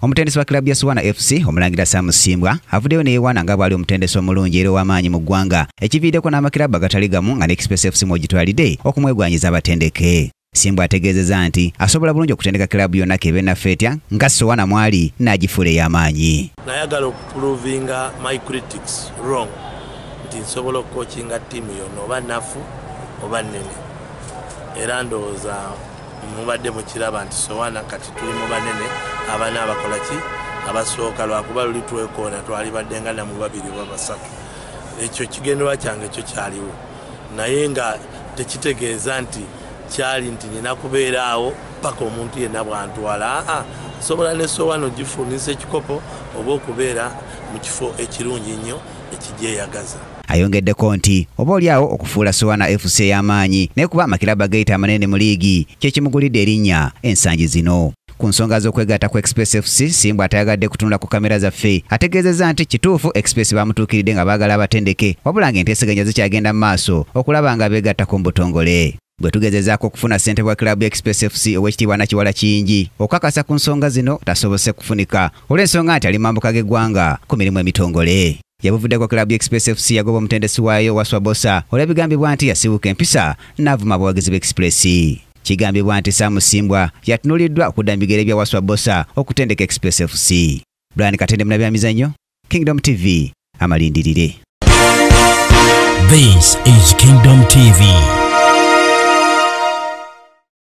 Omutendesi wa klabu ya Suwana FC omulangira Sam Simbwa avuddeyo neyewaana nga bwali omutendesi omulungi era ow'amaanyi mu ggwanga ekiviiddeko n'amakilabu agatali gamu nga ne Express FC mwegitwalidde okumwegwanyiza abatendeke. Simbwa ategeezezza nti asobola bulungi okutendeka klabu yonna kebe naffe etya nga Suwana mwali n'agifuula ey'amaanyi. Nayagala okuprovinga my critics wrong nti nsobola okukoochinga ttiimu yonna oba nnafu oba nnene era ndowooza mubadde mukiraba nti Suwana kati tuli mu banene abana abakola ki abasooka lwakuba luli twekoona twali baddenga na mu babiri oba basatu. Ekyo kigenderwa kyange kyo kyaliwo naye nga tekitegeeza nti kyali nti nina kubeeraawo paka omuntu yenna bwantwala. Sobola ne Suwana ogifuunisa ekikopo oba okubeera mu kifo ekirungi nnyo ekigyeyagaza. Ayongeddeko nti oba oliawo okufuula Suwana FC ey'amaanyi naye kuba amakilabu agayita amanene mu liigi kye kimugulidde erinnya ensangi zino. Ku nsonga z'okwegatta ku Express FC, Simbwa atayagadde kutunula ku kamera zaffe. Ategeezezza nti kituufu Express bamutuukiridde nga baagala abatendeke wabula ng'enteeseganya zikyagenda mu maaso okulaba nga beegatta ku mbutongole. Bwe tugezezzaako okufuna ssente bwa klabu ya Express FC ow'ekitiibwa Nakiwala Kiyingi okukakasa ku nsonga zino tasobose kufunika olw'ensonga nti ali mambuka g'eggwanga ku mirimu emitongole. Yabuvuddeko klabu ya Express FC yagoba omutendesi waayo Waswabosa olw'ebigambibwa nti yasibuka empisa n'avuma abawagizi b'Express. Kigambibwa nti Sam Simbwa yatunuliddwa okudda mu bigere bya Waswabosa okutendeka Express FC. Brian Katende mu byamizannyo, Kingdom TV, amalindirire. This is Kingdom TV.